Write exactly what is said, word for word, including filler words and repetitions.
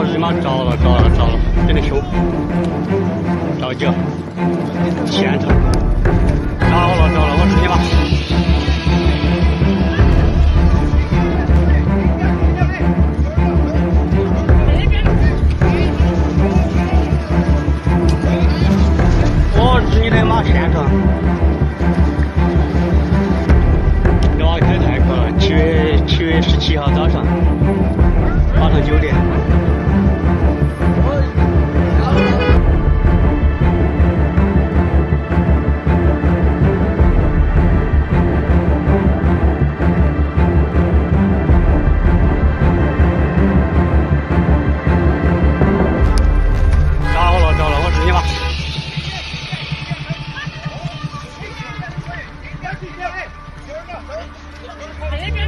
日妈着了着了着了，有点凶，着急了，牵着，着了着了，我出去吧。我日的妈牵着。 开泰国了，七月七月十七号早上八上九点。着了着了，我出去吧。 那边。